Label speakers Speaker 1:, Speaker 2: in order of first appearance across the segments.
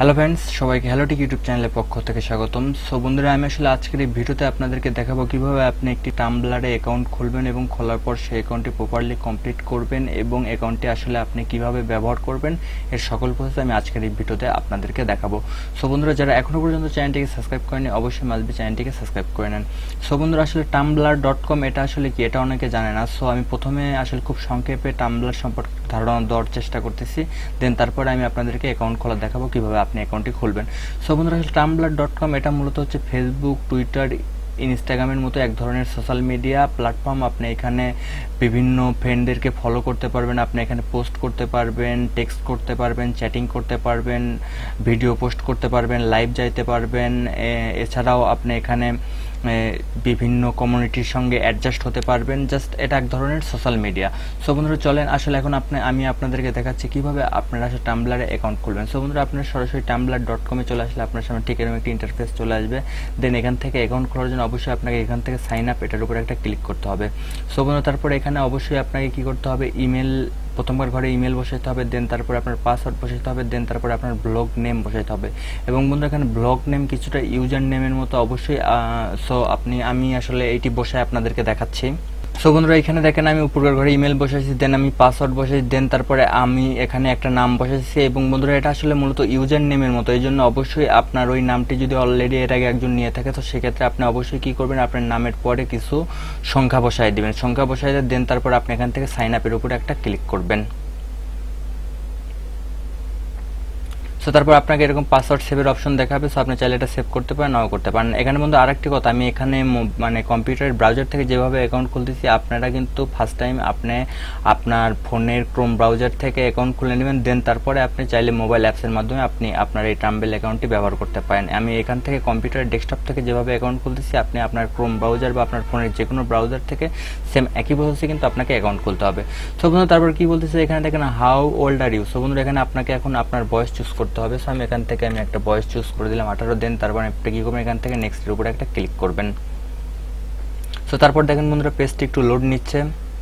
Speaker 1: Hello friends, সবাইকে hello tech YouTube চ্যানেলের পক্ষ থেকে স্বাগতম। সো বন্ধুরা, আমি আসলে আজকের এই ভিডিওতে আপনাদেরকে দেখাবো কিভাবে আপনি একটি টাম্বলারে অ্যাকাউন্ট খুলবেন এবং খোলার পর সেই অ্যাকাউন্টটি প্রপারলি কমপ্লিট করবেন এবং অ্যাকাউন্টটি আসলে আপনি কিভাবে ব্যবহার করবেন এর সকল প্রসেস আমি আজকের এই ভিডিওতে আপনাদেরকে দেখাবো। সো বন্ধুরা, যারা এখনও পর্যন্ত চ্যানেলটিকে সাবস্ক্রাইব করেনি অবশ্যই মাসবি চ্যানেলটিকে সাবস্ক্রাইব করে নেন। সো বন্ধুরা, আসলে tumblr.com এটা আসলে কি, এটা অনেকে জানে না। সো আমি প্রথমে আসলে খুব সংক্ষেপে টাম্বলার সম্পর্কে ধারণা দেওয়ার চেষ্টা করতেছি, দেন তারপরে আমি আপনাদেরকে অ্যাকাউন্ট খোলা দেখাবো কিভাবে আপনি অ্যাকাউন্টটি খুলবেন। সো বন্ধুরা, আসলে tumblr.com এটা মূলত হচ্ছে ফেসবুক, টুইটার, ইনস্টাগ্রামের মতো এক ধরনের সোশ্যাল মিডিয়া প্ল্যাটফর্ম। আপনি এখানে বিভিন্ন ফ্রেন্ডদেরকে ফলো করতে পারবেন, আপনি এখানে পোস্ট করতে পারবেন, টেক্সট করতে পারবেন, চ্যাটিং করতে পারবেন, ভিডিও পোস্ট করতে পারবেন, লাইভ যাইতে পারবেন। এছাড়াও আপনি এখানে বিভিন্ন কমিউনিটির সঙ্গে অ্যাডজাস্ট হতে পারবেন। জাস্ট এটা এক ধরনের সোশ্যাল মিডিয়া। সো বন্ধুরা, চলেন আসলে এখন আমি আপনাদেরকে দেখাচ্ছি কিভাবে আপনারা আসলে টাম্বলারে অ্যাকাউন্ট খুলবেন। সো বন্ধুরা, আপনারা সরাসরি tumblr.com-এ চলে আসলে আপনার সামনে ঠিক এরকম একটি ইন্টারফেস চলে আসবে। দেন এখান থেকে অ্যাকাউন্ট খোলার জন্য অবশ্যই আপনাকে এখান থেকে সাইন আপ এটার উপরে একটা ক্লিক করতে হবে। সো বন্ধুরা, তারপরে এখানে অবশ্যই আপনাকে কি করতে হবে, প্রথমবার ঘরে ইমেল বসাতে হবে, দেন তারপরে আপনার পাসওয়ার্ড বসাতে হবে, দেন তারপরে আপনার ব্লগ নেম বসাতে হবে। এবং বন্ধুরা, এখানে ব্লগ নেম কিছুটা ইউজার নেমের মতো অবশ্যই। সো আমি আসলে এইটি বসায় আপনাদেরকে দেখাচ্ছি। সো বন্ধুরা, এখানে দেখেন আমি উপরের ঘরে ইমেল বসাইছি, দেন আমি পাসওয়ার্ড বসাইছি, দেন তারপরে আমি এখানে একটা নাম বসাইছি। এবং বন্ধুরা, এটা আসলে মূলত ইউজার নেমের মতো, এই জন্য অবশ্যই আপনার ওই নামটি যদি অলরেডি এর আগে একজন নিয়ে থাকে তো সেক্ষেত্রে আপনি অবশ্যই কি করবেন, আপনার নামের পরে কিছু সংখ্যা বসাই দিবেন, সংখ্যা বসাই দেন তারপরে আপনি এখান থেকে সাইন আপের উপরে একটা ক্লিক করবেন। সো তারপর আপনাকে এরকম পাসওয়ার্ড সেভের অপশন দেখাবে। সো আপনি চাইলে এটা সেভ করতে পারেন, নাও করতে পারেন। এখানে বন্ধু আরেকটি কথা, আমি এখানে মানে কম্পিউটারের ব্রাউজার থেকে যেভাবে অ্যাকাউন্ট খুলতেছি, আপনারা কিন্তু ফার্স্ট টাইম আপনি আপনার ফোনের ক্রোম ব্রাউজার থেকে অ্যাকাউন্ট খুলে নেবেন, দেন তারপরে আপনি চাইলে মোবাইল অ্যাপসের মাধ্যমে আপনি আপনার এই টাম্বেল অ্যাকাউন্টটি ব্যবহার করতে পারেন। আমি এখান থেকে কম্পিউটারের ডেস্কটপ থেকে যেভাবে অ্যাকাউন্ট খুলতেছি, আপনি আপনার ক্রোম ব্রাউজার বা আপনার ফোনের যে কোনো ব্রাউজার থেকে সেম একই প্রসেসে কিন্তু আপনাকে অ্যাকাউন্ট খুলতে হবে। সো বন্ধু, তারপর কি বলতেছে এখানে দেখেন, how old are you. So বন্ধুরা, এখানে আপনাকে এখন আপনার বয়স চুজ করতে হবে। সো আমি এখান থেকে একটা বয়স চুজ করে দিলাম 18। দেন তারপর আপনি কি করবেন, এখান থেকে নেক্সটের উপরে একটা ক্লিক করবেন। সো তারপর দেখেন বন্ধুরা, পেজটি একটু লোড নিচ্ছে।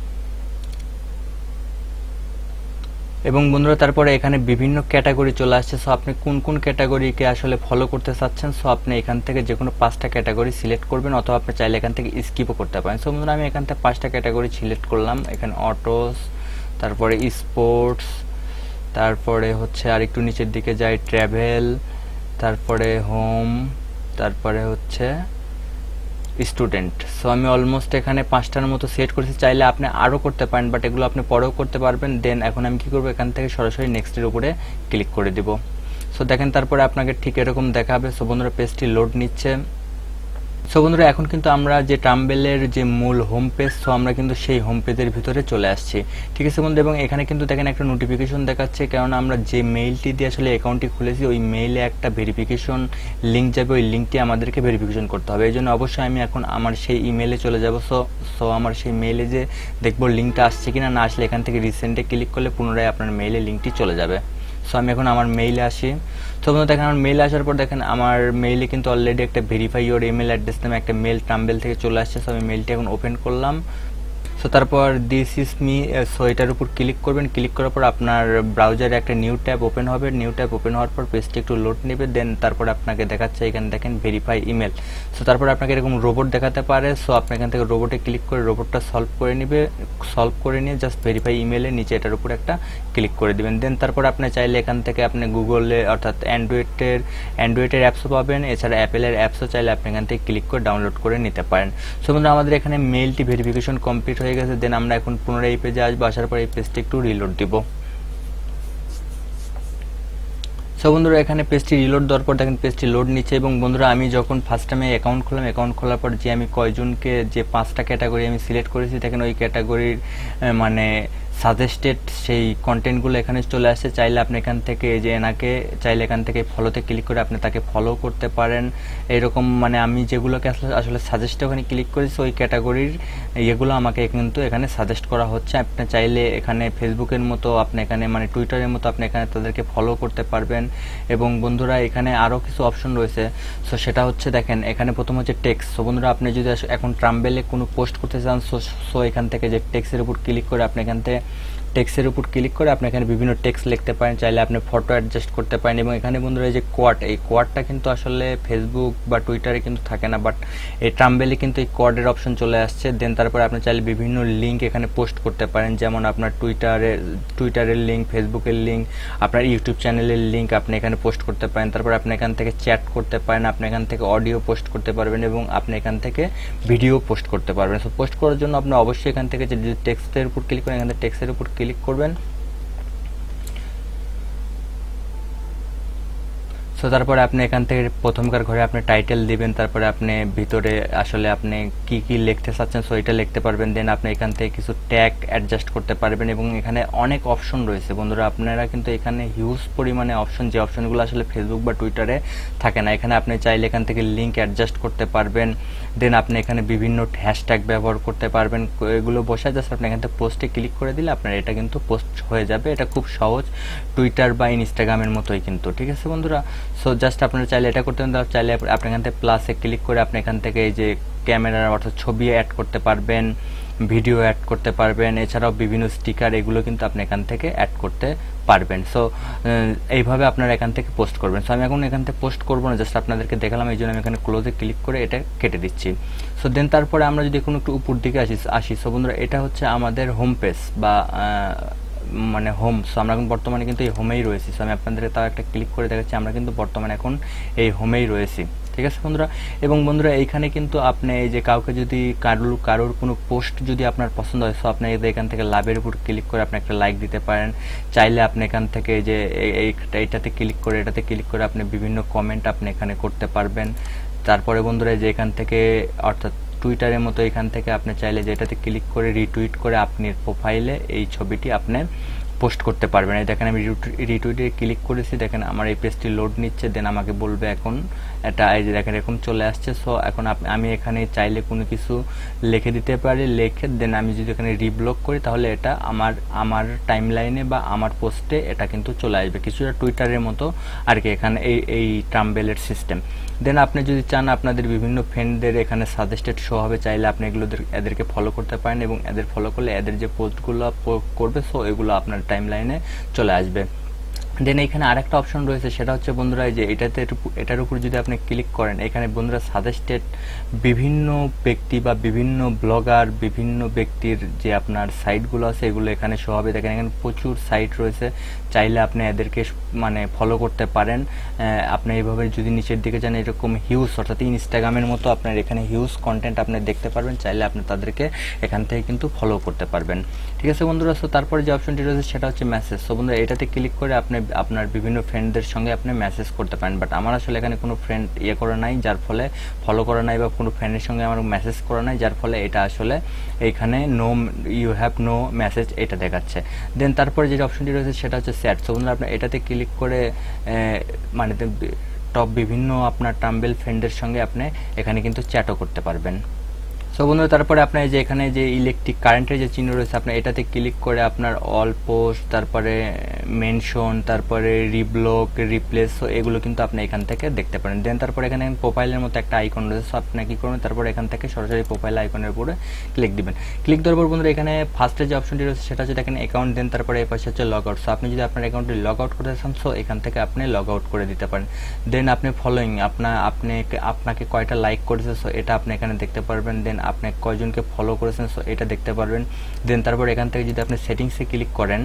Speaker 1: এবং বন্ধুরা, তারপরে এখানে বিভিন্ন ক্যাটাগরি চলে আসছে। সো আপনি কোন কোন ক্যাটাগরিকে আসলে ফলো করতে চাচ্ছেন, সো আপনি এখান থেকে যে কোনো 5টা ক্যাটাগরি সিলেক্ট করবেন, অথবা আপনি চাইলে এখান থেকে স্কিপও করতে পারেন। সো বন্ধুরা, আমি এখান থেকে 5টা ক্যাটাগরি সিলেক্ট করলাম। এখানে অটোস, তারপরে স্পোর্টস, তারপরে হচ্ছে আর একটু নিচের দিকে যাই ট্রাভেল, তারপরে হোম, তারপরে হচ্ছে স্টুডেন্ট। সো আমি অলমোস্ট এখানে 5টার মতো সেট করেছি, চাইলে আপনি আরও করতে পারেন, বাট এগুলো আপনি পরেও করতে পারবেন। দেন এখন আমি কি করবো, এখান থেকে সরাসরি নেক্সটের উপরে ক্লিক করে দিব। সো দেখেন তারপরে আপনাকে ঠিক এরকম দেখাবে। সো বন্ধুরা, পেজটি লোড নিচ্ছে। সো বন্ধুরা, এখন কিন্তু আমরা যে টাম্বেলের যে মূল হোম পেজ, সো আমরা কিন্তু সেই হোম পেজের ভিতরে চলে আসছি, ঠিক আছে বন্ধু। এবং এখানে কিন্তু দেখেন একটা নোটিফিকেশন দেখাচ্ছে, কারণ আমরা যে মেইলটি দিয়ে আসলে অ্যাকাউন্টটি খুলেছি ওই মেইলে একটা ভেরিফিকেশন লিঙ্ক যাবে, ওই লিঙ্কটি আমাদেরকে ভেরিফিকেশন করতে হবে। এই জন্য অবশ্যই আমি এখন আমার সেই ইমেলে চলে যাব। সো আমার সেই মেইলে যে দেখবো লিঙ্কটা আসছে কিনা, না আসলে এখান থেকে রিসেন্টে ক্লিক করলে পুনরায় আপনার মেইলে লিঙ্কটি চলে যাবে। সো আমি এখন আমার মেইলে আসি। সো বন্ধু, দেখেন আমার মেইলে আসার পর দেখেন আমার মেইলে কিন্তু অলরেডি একটা ভেরিফাই ইওর ইমেল অ্যাড্রেস নামে একটা মেল টাম্বেল থেকে চলে আসছে। সো আমি মেইলটি এখন ওপেন করলাম। সো তারপর দিস ইজ মি, সো এটার উপর ক্লিক করবেন। ক্লিক করার পর আপনার ব্রাউজারে একটা নিউ ট্যাব ওপেন হবে। নিউ ট্যাব ওপেন হওয়ার পর পেজটি একটু লোড নেবে। দেন তারপর আপনাকে দেখাচ্ছে এখানে দেখেন ভেরিফাই ইমেল। সো তারপর আপনাকে এরকম রোবট দেখাতে পারে। সো আপনি এখান থেকে রোবটে ক্লিক করে রোবটটা সলভ করে নিয়ে জাস্ট ভেরিফাই ইমেলে নিচে এটার উপর একটা ক্লিক করে দিবেন। দেন তারপর আপনি চাইলে এখান থেকে আপনি গুগলে অর্থাৎ অ্যান্ড্রয়েডের অ্যাপসও পাবেন, এছাড়া অ্যাপেলের অ্যাপসও চাইলে আপনি এখান থেকে ক্লিক করে ডাউনলোড করে নিতে পারেন। সো বন্ধুরা, আমাদের এখানে মেইলটি ভেরিফিকেশন কমপ্লিট হয়ে গেছে। দেন আমরা এখন পুনরায় এই পেজে আসবো, আসার পর এই পেজটি একটু রিলোড দিব। সো বন্ধুরা, এখানে পেজটি রিলোড দেওয়ার পর দেখেন পেজটি লোড নিচ্ছে। এবং বন্ধুরা, আমি যখন ফার্স্ট টাইমে অ্যাকাউন্ট খুললাম, অ্যাকাউন্ট খোলার পর যে আমি কয়জনকে যে 5টা ক্যাটাগরি আমি সিলেক্ট করেছি, দেখেন ওই ক্যাটাগরির মানে সাজেস্টেড সেই কন্টেন্টগুলো এখানে চলে আসছে। চাইলে আপনি এখান থেকে যে এনাকে চাইলে এখান থেকে ফলোতে ক্লিক করে আপনি তাকে ফলো করতে পারেন। এরকম মানে আমি যেগুলোকে আসলে সাজেস্টে ওখানে ক্লিক করেছি ওই ক্যাটাগরির এগুলো আমাকে কিন্তু এখানে সাজেস্ট করা হচ্ছে। আপনি চাইলে এখানে ফেসবুকের মতো আপনি এখানে মানে টুইটারের মতো আপনি এখানে তাদেরকে ফলো করতে পারবেন। এবং বন্ধুরা, এখানে আরও কিছু অপশন রয়েছে। সো সেটা হচ্ছে দেখেন, এখানে প্রথম হচ্ছে টেক্সট। সো বন্ধুরা, আপনি যদি এখন টাম্বেলে কোনো পোস্ট করতে চান, সো এখান থেকে যে টেক্সটের উপর ক্লিক করে আপনি এখান থেকে টেক্সটের উপর ক্লিক করে আপনি এখানে বিভিন্ন টেক্সট লিখতে পারেন, চাইলে আপনি ফটো অ্যাডজাস্ট করতে পারেন। এবং এখানে বন্ধুরা এই যে কোয়াড, এই কোয়াডটা কিন্তু আসলে ফেসবুক বা টুইটারে কিন্তু থাকে না, বাট এই ট্রাম্বেলে কিন্তু এই কোয়াডের অপশন চলে আসছে। দেন তারপরে আপনি চাইলে বিভিন্ন লিঙ্ক এখানে পোস্ট করতে পারেন, যেমন আপনার টুইটারের লিঙ্ক, ফেসবুকের লিঙ্ক, আপনার ইউটিউব চ্যানেলের লিঙ্ক আপনি এখানে পোস্ট করতে পারেন। তারপর আপনি এখান থেকে চ্যাট করতে পারেন, আপনি এখান থেকে অডিও পোস্ট করতে পারবেন এবং আপনি এখান থেকে ভিডিও পোস্ট করতে পারবেন। সো পোস্ট করার জন্য আপনি অবশ্যই এখান থেকে যে টেক্সটের উপর ক্লিক করেন, এখান থেকে টেক্সটের উপর ক্লিক করবেন। সো তারপরে আপনি এখান থেকে প্রথমকার ঘরে আপনি টাইটেল দিবেন, তারপরে আপনি ভিতরে আসলে আপনি কি কি লিখতে চাচ্ছেন সো এটা লিখতে পারবেন। দেন আপনি এখান থেকে কিছু ট্যাগ অ্যাডজাস্ট করতে পারবেন এবং এখানে অনেক অপশন রয়েছে বন্ধুরা। আপনারা কিন্তু এখানে হিউজ পরিমাণে অপশন, যে অপশনগুলো আসলে ফেসবুক বা টুইটারে থাকে না। এখানে আপনি চাইলে এখান থেকে লিঙ্ক অ্যাডজাস্ট করতে পারবেন। দেন আপনি এখানে বিভিন্ন হ্যাশট্যাগ ব্যবহার করতে পারবেন, এগুলো বসে জাস্ট আপনি এখান থেকে পোস্টে ক্লিক করে দিলে আপনার এটা কিন্তু পোস্ট হয়ে যাবে। এটা খুব সহজ, টুইটার বা ইনস্টাগ্রামের মতোই কিন্তু, ঠিক আছে বন্ধুরা। সো জাস্ট আপনারা চাইলে এটা করতে পারেন, চাইলে আপনি এখান থেকে প্লাসে ক্লিক করে আপনি এখান থেকে এই যে ক্যামেরা অর্থাৎ ছবি অ্যাড করতে পারবেন, ভিডিও অ্যাড করতে পারবেন, এছাড়াও বিভিন্ন স্টিকার এগুলো কিন্তু আপনি এখান থেকে অ্যাড করতে পারবেন। সো এইভাবে আপনারা এখান থেকে পোস্ট করবেন। সো আমি এখন এখান থেকে পোস্ট করবো না, জাস্ট আপনাদেরকে দেখালাম, এই জন্য আমি এখানে ক্লোজে ক্লিক করে এটা কেটে দিচ্ছি। সো দেন তারপরে আমরা যদি কোনো একটু উপর দিকে আসি সো বন্ধুরা এটা হচ্ছে আমাদের হোম পেজ বা মানে হোম। সো আমরা এখন বর্তমানে কিন্তু এই হোমেই রয়েছি। সো আমি আপনাদেরকে তাও একটা ক্লিক করে দেখাচ্ছি, আমরা কিন্তু বর্তমানে এখন এই হোমেই রয়েছি, ঠিক আছে বন্ধুরা। এবং বন্ধুরা এইখানে কিন্তু আপনি এই যে কাউকে যদি কারোর কোনো পোস্ট যদি আপনার পছন্দ হয়, সো আপনি এখান থেকে লাভের উপর ক্লিক করে আপনি একটা লাইক দিতে পারেন। চাইলে আপনি এখান থেকে যে এইটাতে ক্লিক করে আপনি বিভিন্ন কমেন্ট আপনি এখানে করতে পারবেন। তারপরে বন্ধুরা যে এখান থেকে অর্থাৎ টুইটারের মতো এখান থেকে আপনি চাইলে যে এটাতে ক্লিক করে রিটুইট করে আপনার প্রোফাইলে এই ছবিটি আপনি পোস্ট করতে পারবেন। এই দেখেন আমি রিটুইটে ক্লিক করেছি, দেখেন আমার এই পেজটি লোড নিচ্ছে। দেন আমাকে বলবে এখন এটা এই যে দেখেন এরকম চলে আসছে। সো এখন আমি এখানে চাইলে কোনো কিছু লিখে দিতে পারি, লিখে দেন আমি যদি এখানে রিব্লক করি তাহলে এটা আমার টাইমলাইনে বা আমার পোস্টে এটা কিন্তু চলে আসবে, কিছুটা টুইটারের মতো আর কি এখানে এই ট্রাম্বেলের সিস্টেম। দেন আপনি যদি চান আপনাদের বিভিন্ন ফ্রেন্ডদের এখানে সাজেস্টেড শো হবে, চাইলে আপনি এদেরকে ফলো করতে পারেন এবং এদের ফলো করলে এদের যে পোস্টগুলো করবে সো এগুলো আপনার টাইমলাইনে চলে আসবে। দেন এখানে আরেকটা অপশন রয়েছে, সেটা হচ্ছে বন্ধুরা এই যে এটার উপর যদি আপনি ক্লিক করেন, এখানে বন্ধুরা সাজেস্টেড বিভিন্ন ব্যক্তি বা বিভিন্ন ব্লগার, বিভিন্ন ব্যক্তির যে আপনার সাইটগুলো আছে এগুলো এখানে শো হবে। দেখেন এখানে প্রচুর সাইট রয়েছে, চাইলে আপনি এদেরকে মানে ফলো করতে পারেন। আপনি এইভাবে যদি নিচের দিকে যান এরকম হিউজ অর্থাৎ ইনস্টাগ্রামের মতো আপনার এখানে হিউজ কন্টেন্ট আপনি দেখতে পারবেন, চাইলে আপনি তাদেরকে এখান থেকে কিন্তু ফলো করতে পারবেন, ঠিক আছে বন্ধুরা। সো তারপরে যে অপশনটি রয়েছে সেটা হচ্ছে মেসেজ। সো বন্ধুরা এটাতে ক্লিক করে আপনি আপনার বিভিন্ন ফ্রেন্ডদের সঙ্গে আপনি মেসেজ করতে পারেন, বাট আমার আসলে এখানে কোনো ফ্রেন্ড করা নাই, যার ফলে ফলো করা নাই, বা কোনো ফ্রেন্ডের সঙ্গে আমার মেসেজ করা নাই, যার ফলে এটা আসলে এইখানে ইউ হ্যাভ নো মেসেজ এটা দেখাচ্ছে। দেন তারপরে যে অপশনটি রয়েছে সেটা হচ্ছে চ্যাট। সো বন্ধুরা আপনি এটাতে ক্লিক করে মানে টপ বিভিন্ন আপনার ট্রাম্বেল ফ্রেন্ডের সঙ্গে আপনি এখানে কিন্তু চ্যাটও করতে পারবেন। সো বন্ধুরা তারপরে আপনার যে এখানে যে ইলেকট্রিক কারেন্টের যে চিহ্ন রয়েছে আপনি এটাতে ক্লিক করে আপনার অল পোস্ট, তারপরে মেনশন, তারপরে রিব্লক, রিপ্লেস, সো এগুলো কিন্তু আপনি এখান থেকে দেখতে পারেন। দেন তারপরে এখানে প্রোফাইলের মতো একটা আইকন রয়েছে, সো আপনি কি করবেন তারপরে এখান থেকে সরাসরি প্রোফাইল আইকনের উপরে ক্লিক দিবেন। ক্লিক দেওয়ার পর বন্ধুরা এখানে ফার্স্টে যে অপশনটি রয়েছে সেটা হচ্ছে দেখেন অ্যাকাউন্ট। দেন তারপরে এই পাশে হচ্ছে লগ আউট। সো আপনি যদি আপনার অ্যাকাউন্টে লগ আউট করতে চান সো এখান থেকে আপনি লগ আউট করে দিতে পারেন। দেন আপনি ফলোয়িং আপনাকে কয়টা লাইক করেছে সো এটা আপনি এখানে দেখতে পারবেন। দেন আপনি কয়জনকে ফলো করেছেন সো এটা দেখতে পারবেন। দেন তারপর এখান থেকে যদি আপনি সেটিংসে ক্লিক করেন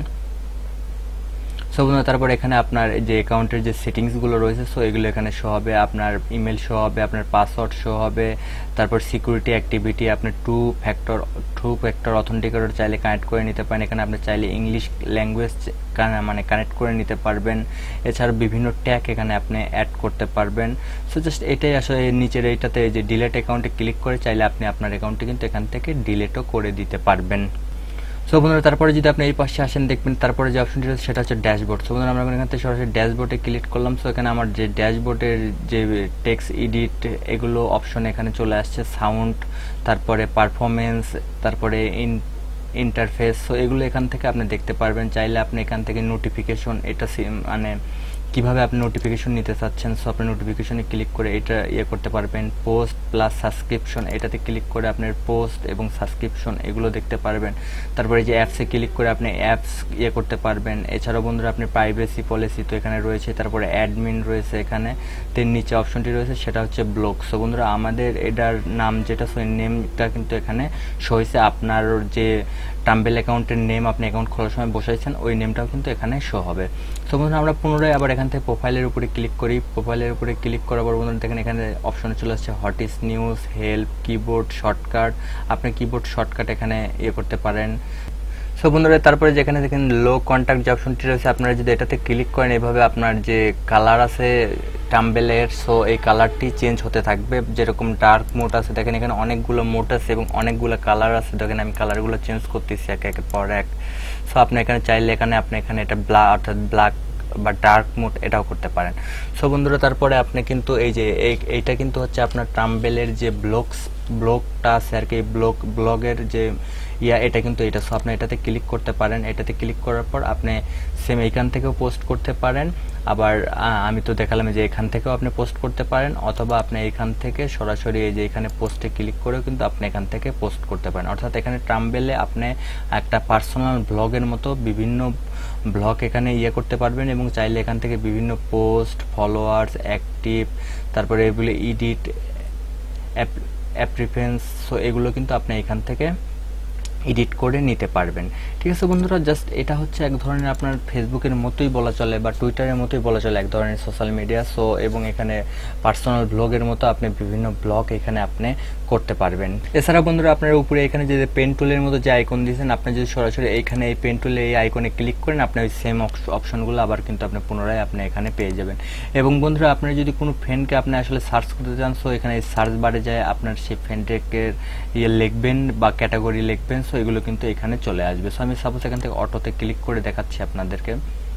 Speaker 1: সো বন্ধুরা তারপর এখানে আপনার যে অ্যাকাউন্টের যে সেটিংসগুলো রয়েছে সো এগুলো এখানে শো হবে, আপনার ইমেল শো হবে, আপনার পাসওয়ার্ড শো হবে, তারপর সিকিউরিটি অ্যাক্টিভিটি, আপনি টু ফ্যাক্টর অথেন্টিকেটর চাইলে কানেক্ট করে নিতে পারেন। এখানে আপনি চাইলে ইংলিশ ল্যাঙ্গুয়েজ মানে কানেক্ট করে নিতে পারবেন। এছাড়া বিভিন্ন ট্যাগ এখানে আপনি অ্যাড করতে পারবেন। সো জাস্ট এটাই আসলে নিচের এইটাতে যে ডিলেট অ্যাকাউন্টে ক্লিক করে চাইলে আপনি আপনার অ্যাকাউন্টে কিন্তু এখান থেকে ডিলেটও করে দিতে পারবেন। সো বন্ধুরা তারপরে যদি আপনি এই পাশে আসেন দেখবেন তারপরে যে অপশনটি রয়েছে সেটা হচ্ছে ড্যাশবোর্ড। সো বন্ধুরা আমরা এখান থেকে সরাসরি ড্যাশবোর্ডে ক্লিক করলাম। সো এখানে আমার যে ড্যাশবোর্ডের যে টেক্সট এডিট এগুলো অপশন এখানে চলে আসছে, সাউন্ড, তারপরে পারফরমেন্স, তারপরে ইন্টারফেস, সো এগুলো এখান থেকে আপনি দেখতে পারবেন। চাইলে আপনি এখান থেকে নোটিফিকেশন এটা মানে কিভাবে আপনি নোটিফিকেশন নিতে চাচ্ছেন। সো আপনি নোটিফিকেশনে ক্লিক করে এটা করতে পারবেন। পোস্ট প্লাস সাবস্ক্রিপশন, এটাতে ক্লিক করে আপনার পোস্ট এবং সাবস্ক্রিপশন এগুলো দেখতে পারবেন। তারপরে যে অ্যাপসে ক্লিক করে আপনি অ্যাপস করতে পারবেন। এছাড়াও বন্ধুরা আপনি প্রাইভেসি পলিসি তো এখানে রয়েছে, তারপরে অ্যাডমিন রয়েছে, এখানে নিচে অপশনটি রয়েছে সেটা হচ্ছে ব্লগ। সো বন্ধুরা আমাদের এটার নাম যেটা, সো নেমটা কিন্তু এখানে শো হয়েছে। আপনার যে টাম্বেল অ্যাকাউন্টের নেম আপনি অ্যাকাউন্ট খোলার সময় বসাইছেন ওই নেমটাও কিন্তু এখানে শো হবে। সো বন্ধুরা আমরা পুনরায় আবার এখান থেকে প্রোফাইলের উপরে ক্লিক করি। প্রোফাইলের উপরে ক্লিক করার পর বন্ধুরা দেখেন এখানে অপশনে চলে আসছে what is news, help, keyboard shortcut. আপনি কিবোর্ড শর্টকাট এখানে করতে পারেন। সো বন্ধুরা তারপরে যেখানে দেখেন লো কন্ট্যাক্ট যে অপশনটি রয়েছে, আপনারা যদি এটাতে ক্লিক করেন এভাবে আপনার যে কালার আছে টাম্বেলের, সো এই কালারটি চেঞ্জ হতে থাকবে। যেরকম ডার্ক মোড আছে, দেখেন এখানে অনেকগুলো মোড আছে এবং অনেকগুলো কালার আছে। দেখেন আমি কালারগুলো চেঞ্জ করতেছি একের পর এক। সো আপনি এখানে চাইলে আপনি এখানে এটা অর্থাৎ ব্ল্যাক বা ডার্ক মোড এটাও করতে পারেন। সো বন্ধুরা তারপরে আপনি কিন্তু এই যে এইটা কিন্তু হচ্ছে আপনার টাম্বেলের যে ব্লগটা আছে আর কি, ব্লগের যে এটা কিন্তু এটা। সো আপনি এটাতে ক্লিক করতে পারেন। এটাতে ক্লিক করার পর আপনি সেম এইখান থেকেও পোস্ট করতে পারেন। আবার আমি তো দেখালাম যে এখান থেকেও আপনি পোস্ট করতে পারেন, অথবা আপনি এখান থেকে সরাসরি এই যে এখানে পোস্টে ক্লিক করেও কিন্তু আপনি এখান থেকে পোস্ট করতে পারেন। অর্থাৎ এখানে টাম্বেলে আপনি একটা পার্সোনাল ব্লগের মতো বিভিন্ন ব্লগ এখানে করতে পারবেন এবং চাইলে এখান থেকে বিভিন্ন পোস্ট, ফলোয়ার্স, অ্যাক্টিভ, তারপরে এগুলো এডিট, অ্যাপ রেফারেন্স, সো এগুলো কিন্তু আপনি এখান থেকে এডিট করে নিতে পারবেন। ঠিক আছে বন্ধুরা, জাস্ট এটা হচ্ছে এক ধরনের আপনার ফেসবুকের মতোই বলা চলে বা টুইটারের মতোই বলা চলে, এক ধরনের সোশ্যাল মিডিয়া। সো এবং এখানে পার্সোনাল ব্লগের মতো আপনি বিভিন্ন ব্লগ এখানে আপনি করতে পারবেন। এছাড়া বন্ধুরা আপনার উপরে এখানে যে পেন টুলের মতো যে আইকন দিয়েছেন, আপনি যদি সরাসরি এইখানে এই পেন টুলে এই আইকনে ক্লিক করেন, আপনি ওই সেম অপশনগুলো আবার কিন্তু আপনি পুনরায় আপনি এখানে পেয়ে যাবেন। এবং বন্ধুরা আপনার যদি কোনো ফ্রেন্ডকে আপনি আসলে সার্চ করতে চান, সো এখানে এই সার্চ বারে যায় আপনার সেই ফ্রেন্ডকে লিখবেন বা ক্যাটাগরি লিখবেন, সো এগুলো কিন্তু এখানে চলে আসবে। সো আমি সাপোজ এখান থেকে অটোতে ক্লিক করে দেখাচ্ছি আপনাদেরকে।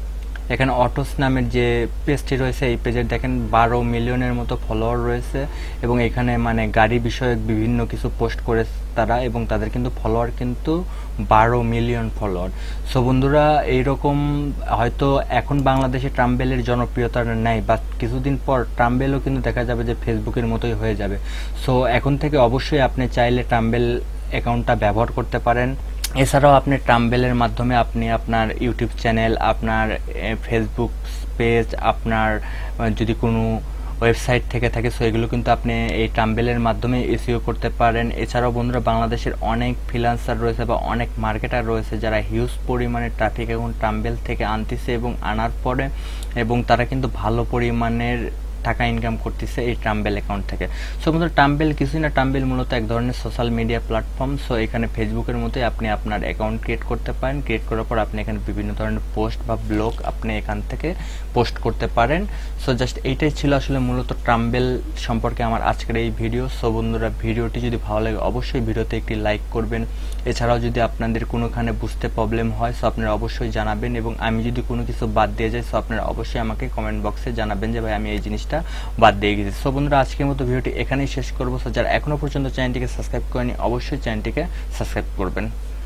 Speaker 1: এখানে অটোস নামের যে পেজটি রয়েছে এই পেজের দেখেন 12 মিলিয়নের মতো ফলোয়ার রয়েছে এবং এখানে মানে গাড়ি বিষয়ক বিভিন্ন কিছু পোস্ট করে তারা, এবং তাদের কিন্তু ফলোয়ার কিন্তু 12 মিলিয়ন ফলোয়ার। সো বন্ধুরা এইরকম হয়তো এখন বাংলাদেশে টাম্বেলের জনপ্রিয়তা নেই, বা কিছুদিন পর টাম্বেলও কিন্তু দেখা যাবে যে ফেসবুকের মতোই হয়ে যাবে। সো এখন থেকে অবশ্যই আপনি চাইলে টাম্বেল অ্যাকাউন্টটা ব্যবহার করতে পারেন। এছাড়াও আপনি টাম্বেলের মাধ্যমে আপনি আপনার ইউটিউব চ্যানেল, আপনার ফেসবুক পেজ, আপনার যদি কোনো ওয়েবসাইট থেকে থাকে, সো এগুলো কিন্তু আপনি এই টাম্বেলের মাধ্যমে এসইও করতে পারেন। এছাড়াও বন্ধুরা বাংলাদেশের অনেক ফ্রিল্যান্সার রয়েছে বা অনেক মার্কেটার রয়েছে যারা হিউজ পরিমাণে ট্রাফিক এখন টাম্বেল থেকে আনতেছে এবং আনার পরে এবং তারা কিন্তু ভালো পরিমাণের টাকা ইনকাম করতেছে এই টাম্বেল অ্যাকাউন্ট থেকে। সো বন্ধুরা টাম্বেল কিছুই না, টাম্বেল মূলত এক ধরনের সোশ্যাল মিডিয়া প্ল্যাটফর্ম। সো এখানে ফেসবুকের মতোই আপনি আপনার অ্যাকাউন্ট ক্রিয়েট করতে পারেন। ক্রিয়েট করার পর আপনি এখানে বিভিন্ন ধরনের পোস্ট বা ব্লগ আপনি এখান থেকে পোস্ট করতে পারেন। সো জাস্ট এইটাই ছিল আসলে মূলত টাম্বেল সম্পর্কে আমার আজকের এই ভিডিও। সো বন্ধুরা ভিডিওটি যদি ভালো লাগে অবশ্যই ভিডিওতে একটি লাইক করবেন। এছাড়াও যদি আপনাদের কোনোখানে বুঝতে প্রবলেম হয় সো আপনারা অবশ্যই জানাবেন, এবং আমি যদি কোনো কিছু বাদ দিয়ে যাই সো আপনারা অবশ্যই আমাকে কমেন্ট বক্সে জানাবেন যে ভাই আমি এই জিনিসটা বাদ দিয়ে গেছি। সো বন্ধুরা আজকের মতো ভিডিওটি এখানেই শেষ করবো। সো যারা এখনো পর্যন্ত চ্যানেলটিকে সাবস্ক্রাইব করেনি অবশ্যই চ্যানেলটিকে সাবস্ক্রাইব করবেন।